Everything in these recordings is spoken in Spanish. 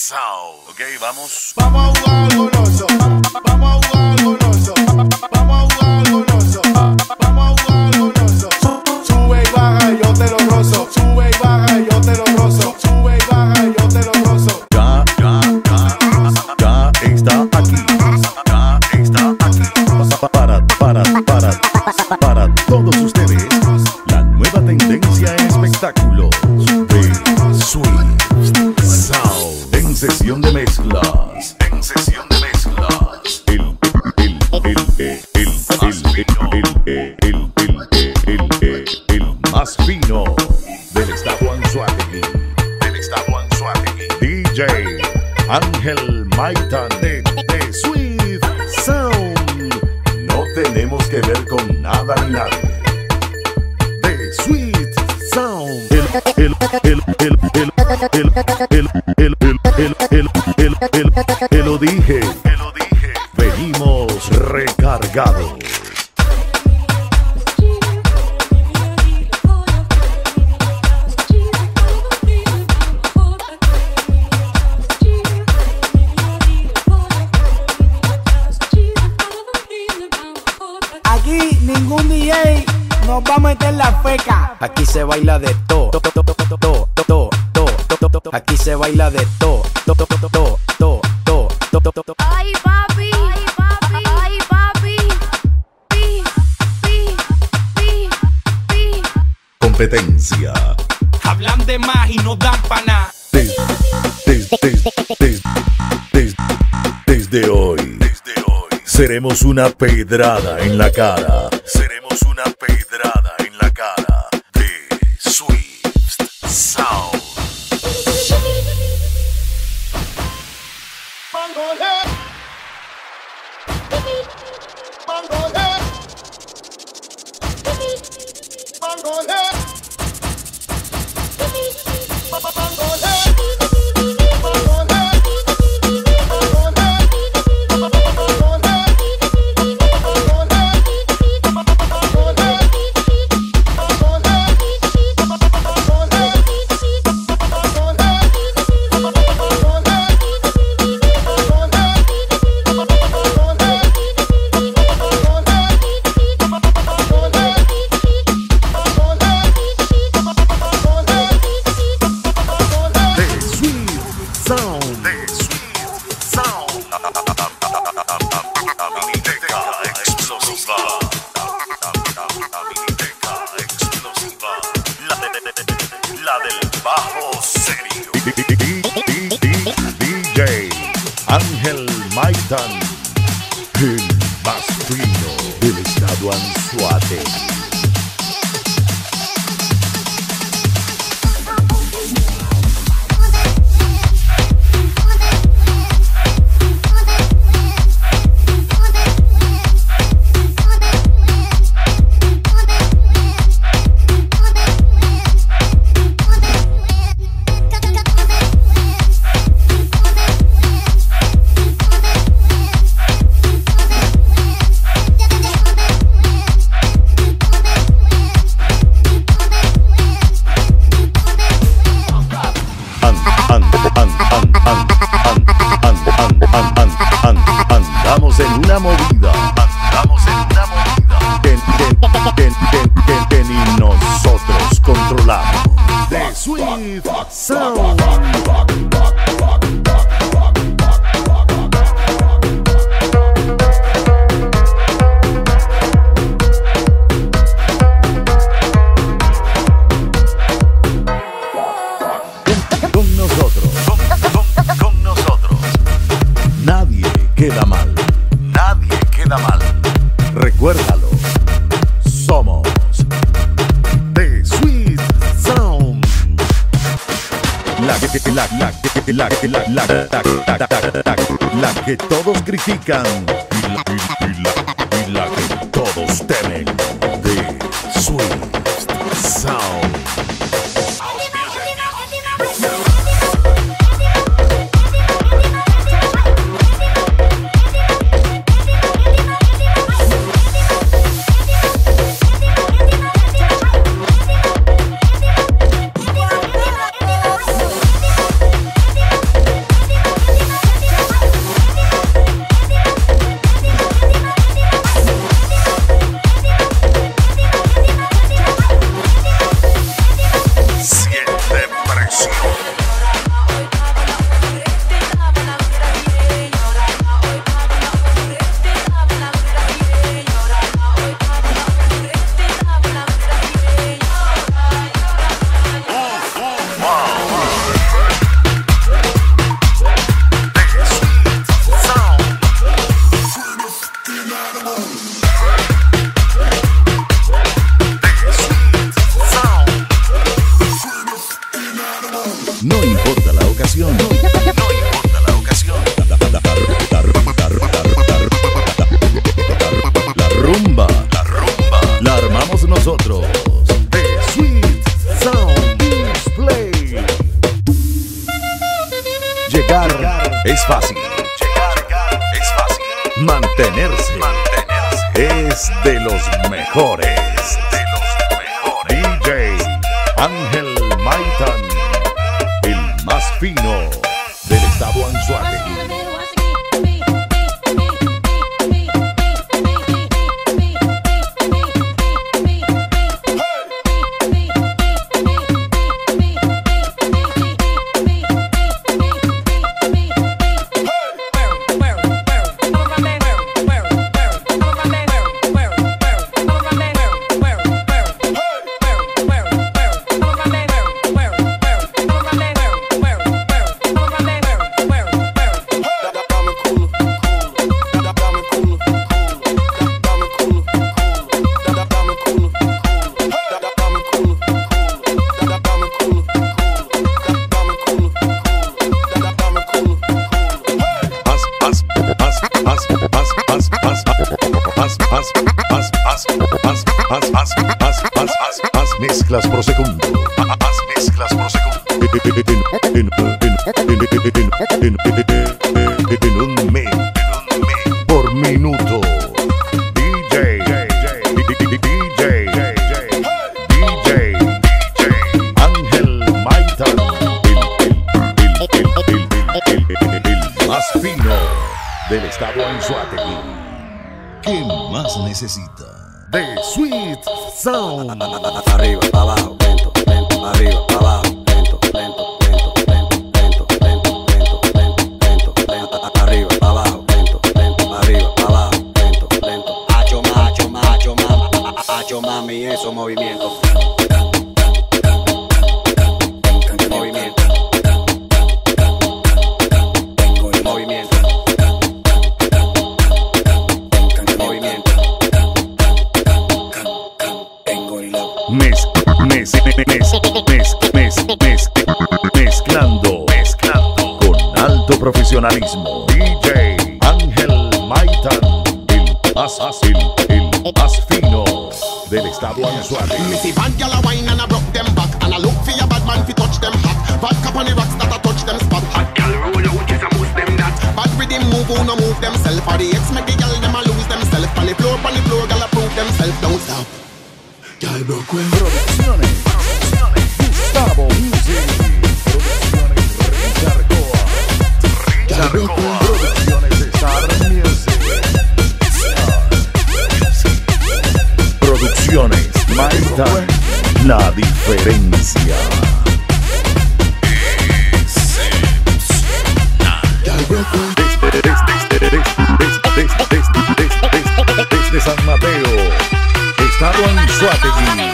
Sound. Ok, vamos. Vamos a jugar goloso. Vamos a jugar goloso. Vamos a jugar goloso. Vamos a jugar goloso. Sube y baja, yo te lo rozo. Sube y baja, yo te lo rozo. Sube y baja, yo te lo rozo. Ya está aquí. Ya está aquí. Para todos ustedes, la nueva tendencia en espectáculos de Swift Sound. En sesión de mezclas. En sesión de mezclas. El más fino del estado Anzoátegui. DJ Ángel Maitan de Swift Sound. No tenemos que ver con nada ni nadie. De Swift Sound. Te lo dije. Venimos recargados. Aquí ningún DJ nos va a meter la feca. Aquí se baila de todo. Aquí se baila de todo. Ay papi, ay papi, ay papi. Competencia. Hablan de más y no dan pa' nada. Desde hoy seremos una pedrada en la cara. Seremos una pedrada en la cara de Swift Sound. Mangolé. Mangolé. Mangolé. DJ Ángel Maitan, el más fino del estado Anzoátegui. Andamos en una movida que ni nosotros controlamos. De Swift Sound. Con nosotros. Nadie queda mal. Recuérdalo. Somos The Swift Sound. La que todos critican y la que todos temen. The Swift Sound. No importa la ocasión. No importa la ocasión. La rumba la armamos nosotros. The Sweet Sound Display. Llegar es fácil. Mantenerse es de los mejores. DJ Ángel Maitan, el más fino del estado Anzoátegui. Haz mezclas por segundo. Haz mezclas por segundo. En un mes por minuto. DJ Ángel Maitan, el más fino del estado Anzoátegui. ¿Qué más necesita? The Sweet Sound. Arriba, abajo, lento, lento, arriba, abajo, lento, lento, lento, lento, lento, lento, lento, lento, lento, lento, arriba, abajo, lento, lento, arriba, abajo, lento, lento. Hacho, mami, esos movimientos. Movimiento. Movimiento. Mezclando con alto profesionalismo. DJ Ángel Maitan, el más fino del estado Anzoátegui. Me see bad gyal a wine and I broke them back, and I look for your bad man fi touch them hot. Bad cap on the rocks that I touch them spot. Hot gyal roll out, yes I must them that. Bad rhythm move, who no move themself. For the ex make the gyal them a lose themself. On the floor, gyal a prove themself. Don't stop. Gyal broke well. Producciones Gustavo Music. Producciones Richard Coa. Producciones Star Music. Producciones Maitan, la diferencia. Desde San Mateo, estado Anzoátegui.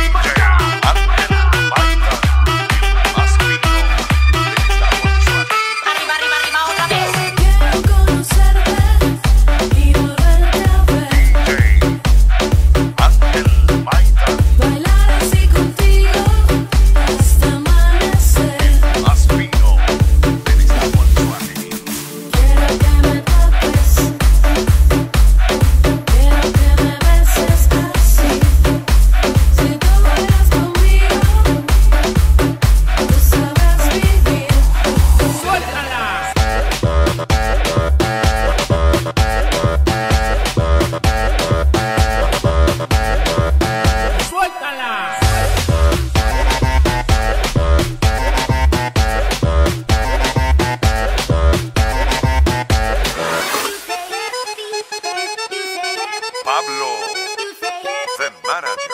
Pablo, the manager.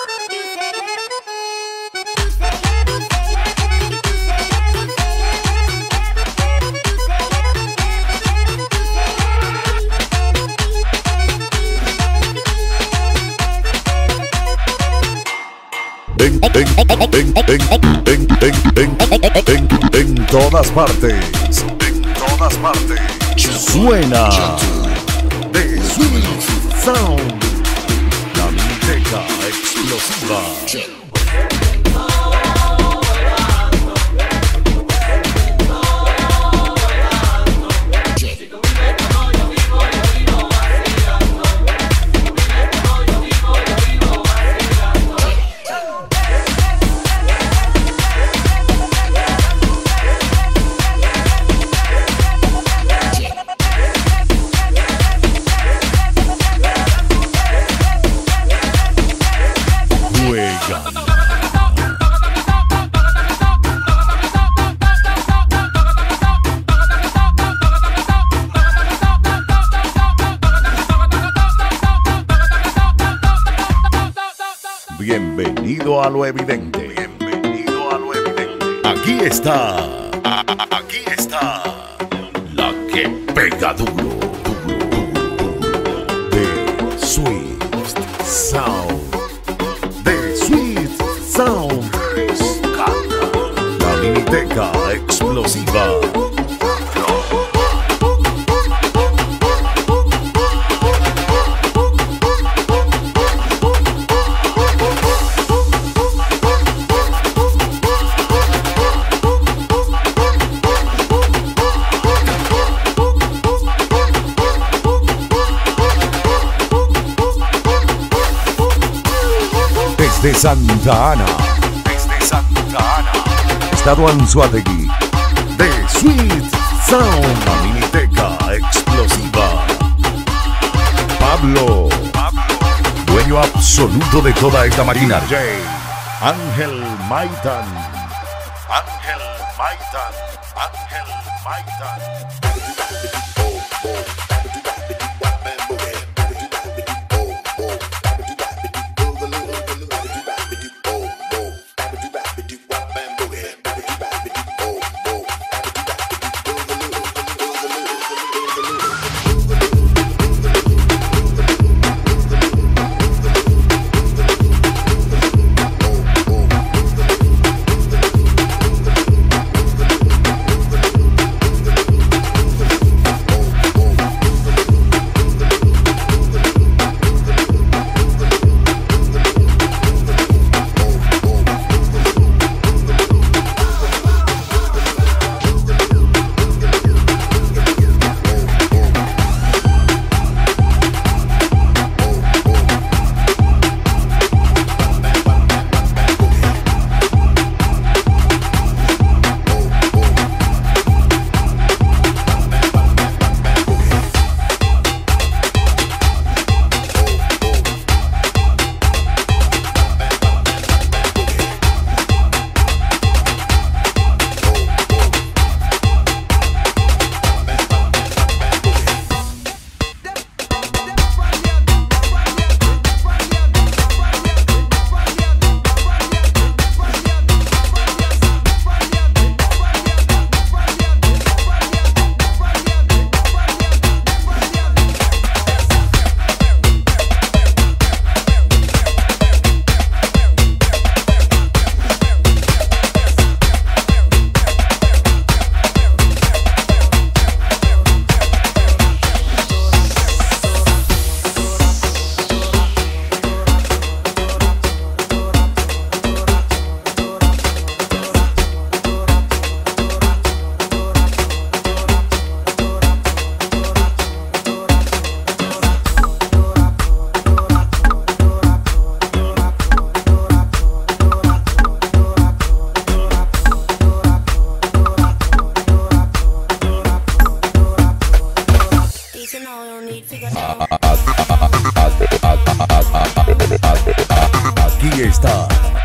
En todas partes. Suena The Sweet Sound, la miniteca explosiva. a lo evidente. Bienvenido a lo evidente. Aquí está la que pega duro. The Swift Sound. The Swift Sound. La miniteca explosiva. Desde Santa Ana, Estado Anzoátegui, The Swift Sound, la miniteca explosiva. Pablo, dueño absoluto de toda esta maquinaria. Ángel Maitan. Aquí está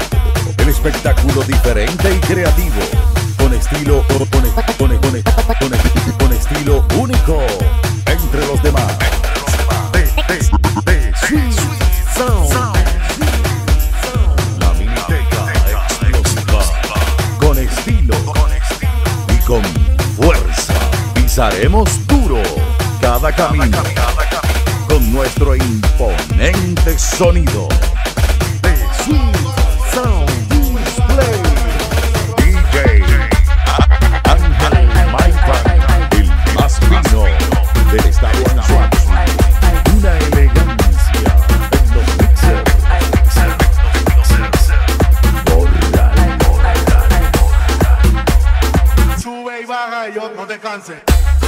el espectáculo diferente y creativo, con estilo único entre los demás. The Swift Sound, la miniteca explosiva, con estilo y con fuerza. Pisaremos duro cada camino con nuestro imponente sonido. The Swift Sound Display. DJ Ángel Maitan, el más fino del estado Anzoátegui. Una elegancia en los mixers. Sube y baja y yo no te canses.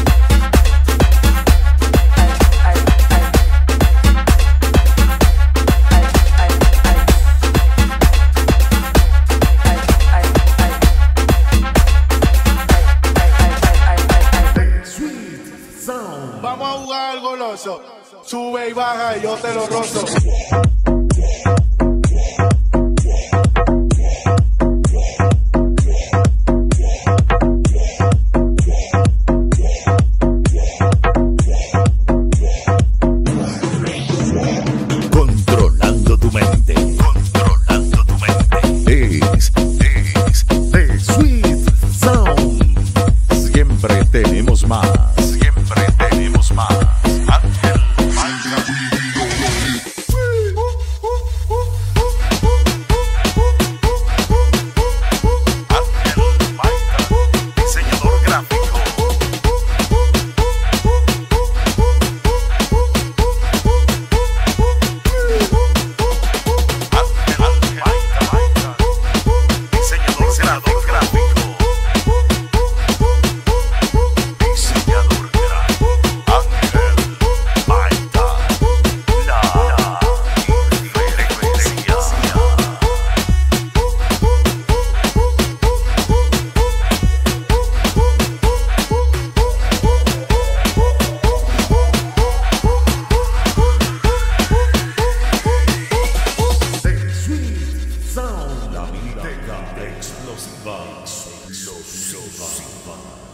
Vamos a jugar al goloso. Sube y baja y yo te lo rozo. Controlando tu mente. Controlando tu mente. tenemos más. Siempre tenemos más. Ángel Maika. Ángel Maika, diseñador gráfico. Ángel Maika, diseñador gráfico. La miniteca explosiva.